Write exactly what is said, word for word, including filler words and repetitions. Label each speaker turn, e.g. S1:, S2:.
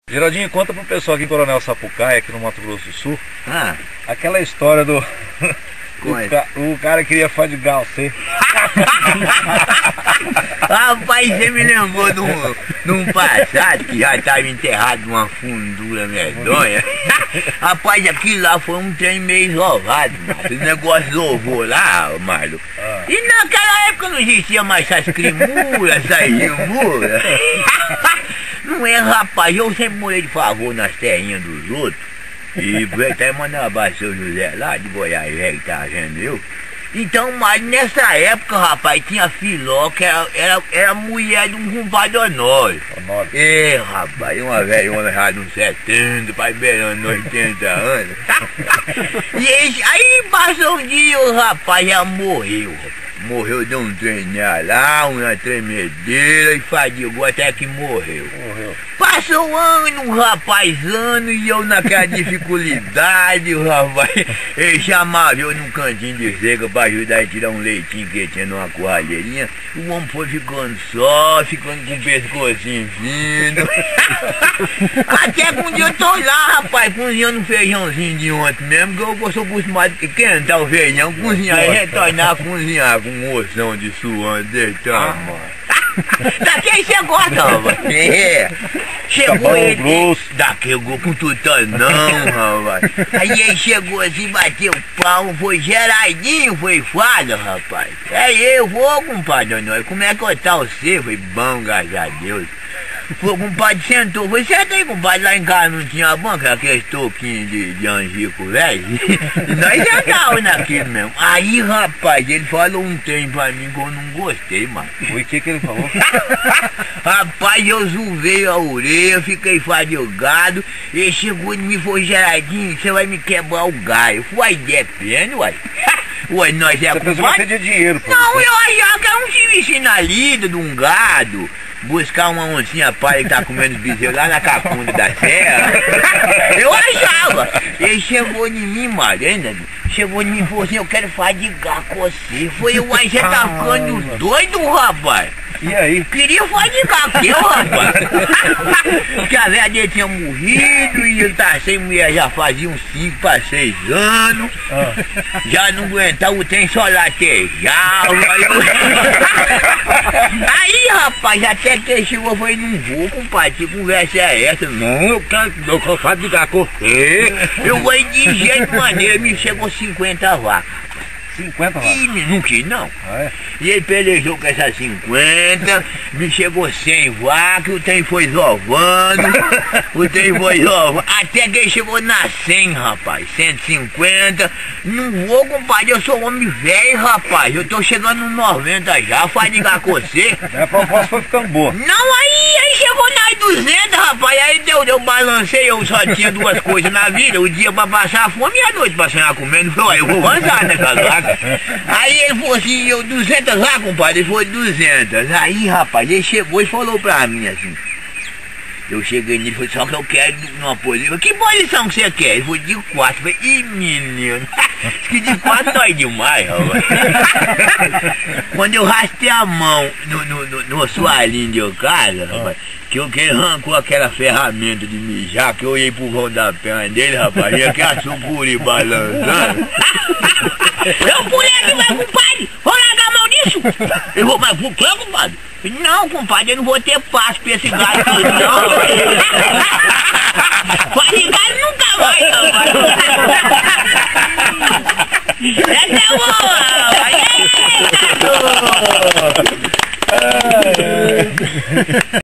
S1: Geraldinho, conta pro pessoal aqui em Coronel Sapucaia, aqui no Mato Grosso do Sul,
S2: Ah,
S1: aquela história do...
S2: Como
S1: o,
S2: é?
S1: ca... o cara queria fadigar você.
S2: rapaz, você me lembrou de um, de um passado que já estava enterrado numa fundura medonha. Rapaz, aquilo lá foi um trem meio esovado, mano. Esse negócio ovô lá, Marlon.
S1: Ah.
S2: E naquela época não existia mais essas crimuras, essas rimuras. Não é, rapaz, eu sempre morei de favor nas terrinhas dos outros. E até mandar um abraço ao seu José lá de Goiás, velho, que tá vendo eu. Então, mas nessa época, rapaz, tinha Filó, que era, era, era mulher de um compadre Honório.
S1: Honório.
S2: É, rapaz, uma velhona já de uns setenta, pai beirando oitenta anos. E esse, aí passou um dia, o rapaz já morreu, rapaz. Morreu de um treinar lá, uma tremedeira e fadigou até que morreu.
S1: Morreu.
S2: Passou ano, rapaz, ano, e eu naquela dificuldade, rapaz. Ele chamava eu num cantinho de cerca pra ajudar a tirar um leitinho que tinha numa curralheirinha. O homem foi ficando só, ficando com o pescocinho fino. Até que um dia eu tô lá, rapaz, cozinhando um feijãozinho de ontem mesmo, que eu sou acostumado a quentar o feijão, cozinhar e retornar a cozinhar com moção de suando, deitando, mano. Daqui você gosta, rapaz. É. Chegou ele.
S1: Grosso.
S2: Daqui eu com tutanão, rapaz. Aí ele chegou assim, bateu o pau, foi Geraldinho, foi fada, rapaz. É eu, vou, compadre Honório. Como é que tá você? Foi bom, graças a Deus. Pô, compadre, sentou. Foi certo aí, compadre, lá em casa não tinha banca, aqueles toquinhos de, de angico, velho. E nós sentávamos naquilo mesmo. Aí, rapaz, ele falou um trem pra mim que eu não gostei, mano.
S1: O que que ele falou?
S2: Rapaz, eu zuvei a orelha, fiquei fadigado. Ele chegou em mim e falou, Geraldinho, você vai me quebrar o galho. Uai, depende, uai. Uai, nós é
S1: Você pensou que você tinha dinheiro, pô.
S2: Não, eu achava que era um serviço na lida de um gado. Buscar uma oncinha palha que tá comendo bezerro lá na cacunda da serra. Eu achava. Ele chegou em mim, Marina. Chegou em mim e falou assim, eu quero fadigar com você. Foi eu, aí você tá ficando doido, rapaz.
S1: E aí?
S2: Queria fadigar aqui, rapaz. Que a velha dele tinha morrido e ele tá sem mulher já fazia uns cinco para seis anos.
S1: Ah.
S2: Já não aguentava, o trem só latejava. Eu... Aí, rapaz, até que ele chegou, eu falei, não vou, compadre, que conversa é essa? Não, eu quero, eu quero fadigar com você. Eu vou de jeito maneiro, me chegou cinquenta vacas.
S1: cinquenta vacas?
S2: Ih, não quis não.
S1: Ah, é?
S2: E ele pelejou com essas cinquenta, me chegou cem vacas, o trem foi zovando, o trem foi zovando, até que ele chegou na cem, rapaz, cento e cinquenta, não vou, compadre, eu sou homem velho, rapaz, eu tô chegando nos noventa já, fadigar com você.
S1: A proposta foi ficando boa.
S2: Não, aí, aí chegou nas duzentas, rapaz, aí deu, eu balancei, eu só tinha duas coisas na vida, o dia pra passar fome e a noite pra sonhar comendo, falou, eu vou avançar nessa vaca. Aí ele falou assim, eu duzentas lá, compadre, ele falou duzentas. Aí, rapaz, ele chegou e falou pra mim assim. Eu cheguei nele e falei, só que eu quero numa posição. Que posição que você quer? Ele falou, de quatro. Eu falei, ih, menino, que de quatro dói demais, rapaz. Quando eu rastei a mão no, no, no, no assoalhinho de casa, rapaz, que, eu, que ele arrancou aquela ferramenta de mijar, que eu olhei pro vão da perna dele, rapaz, e aqui a sucuri balançando. Eu pulei aqui, mas compadre, vou largar a mão nisso. Eu vou, mas por que, compadre? Não, compadre, eu não vou ter passo pra esse gado aqui, não. Pode gado nunca vai, não. Essa é boa, rapaz.